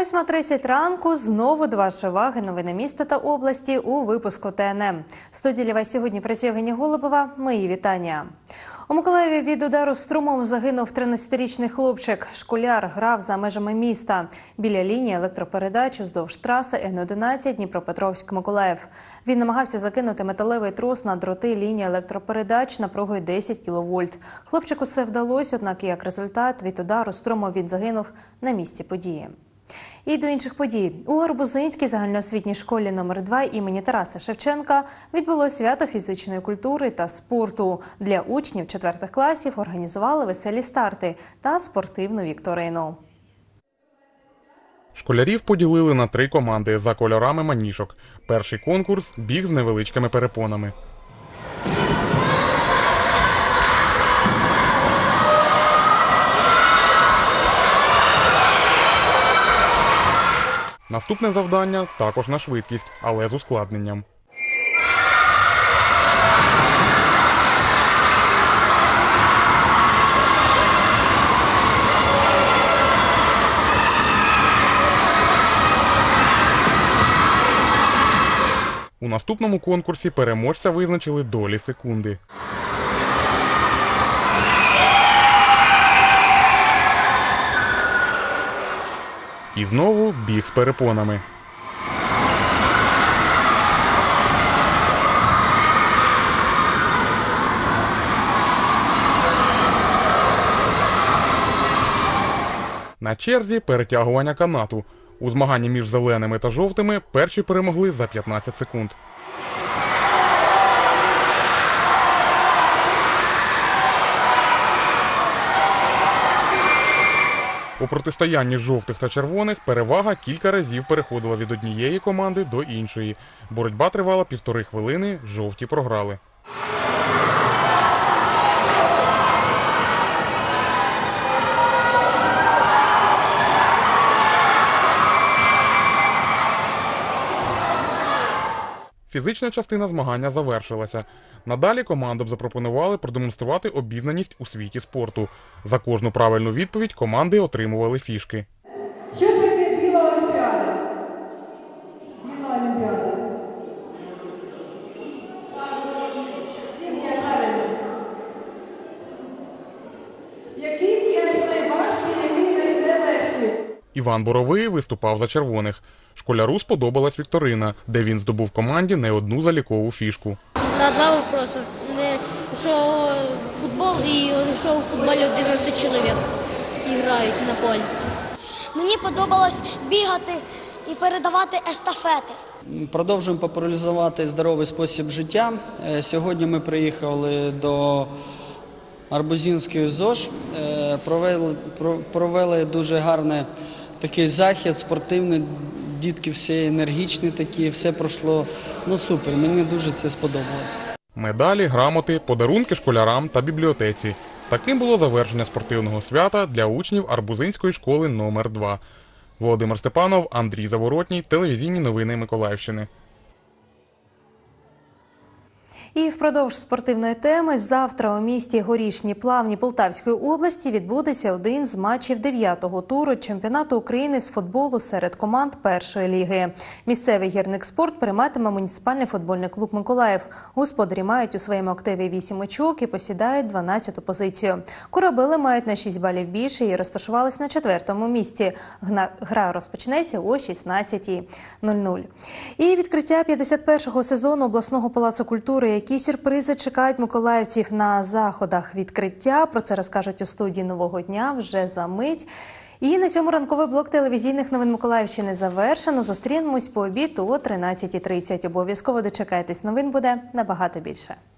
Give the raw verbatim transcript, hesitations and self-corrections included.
восьма тридцять ранку. Знову до вашої уваги новини міста та області у випуску Т Н М. В студії для вас сьогодні працює Євгенія Голубова. Мої вітання. У Миколаєві від удару струмом загинув тринадцятирічний хлопчик. Школяр грав за межами міста. Біля лінії електропередач уздовж траси Н одинадцять Дніпропетровськ-Миколаїв. Він намагався закинути металевий трос на дроти лінії електропередач напругою десять кіловольт. Хлопчику це вдалося, однак як результат від удару струмом він загинув на місці події. І до інших подій. У Арбузинській загальноосвітній школі номер два імені Тараса Шевченка відбулося свято фізичної культури та спорту. Для учнів четвертих класів організували веселі старти та спортивну вікторину. Школярів поділили на три команди за кольорами манішок. Перший конкурс – біг з невеличкими перепонами. Наступне завдання – також на швидкість, але з ускладненням. У наступному конкурсі переможця визначили долі секунди. І знову біг з перепонами. На черзі перетягування канату. У змаганні між зеленими та жовтими перші перемогли за п'ятнадцять секунд. У протистоянні жовтих та червоних перевага кілька разів переходила від однієї команди до іншої. Боротьба тривала півтори хвилини, жовті програли. Фізична частина змагання завершилася. Надалі командам запропонували продемонструвати обізнаність у світі спорту. За кожну правильну відповідь команди отримували фішки. Що таке біла олімпіада? Біла олімпіада. Зимня, правильно. Який м'яч найважчий, який найлегший? Іван Боровий виступав за червоних. Школяру сподобалась вікторина, де він здобув команді не одну залікову фішку. На два вопроси. Що футбол і що у футболі одинадцять чоловік грають на полі. Мені подобалось бігати і передавати естафети. Продовжуємо популяризувати здоровий спосіб життя. Сьогодні ми приїхали до Арбузинської ЗОЖ, провели, провели дуже гарний такий захід, спортивний. Дітки всі енергічні такі, все пройшло, ну супер, мені дуже це сподобалось. Медалі, грамоти, подарунки школярам та бібліотеці. Таким було завершення спортивного свята для учнів Арбузинської школи номер два. Володимир Степанов, Андрій Заворотній, телевізійні новини Миколаївщини. І впродовж спортивної теми завтра у місті Горішні Плавні Полтавської області відбудеться один з матчів дев'ятого туру чемпіонату України з футболу серед команд першої ліги. Місцевий гірник-спорт прийматиме муніципальний футбольний клуб «Миколаїв». Господарі мають у своєму активі вісім очок і посідають дванадцяту позицію. Корабели мають на шість балів більше і розташувались на четвертому місці. Гра розпочнеться о шістнадцятій нуль нуль. І відкриття п'ятдесят першого сезону обласного палацу культури, які сюрпризи чекають миколаївців на заходах відкриття. Про це розкажуть у студії «Нового дня» вже за мить. І на цьому ранковий блок телевізійних новин Миколаївщини завершено. Зустрінемось по обіду о тринадцятій тридцять. Обов'язково дочекайтесь, новин буде набагато більше.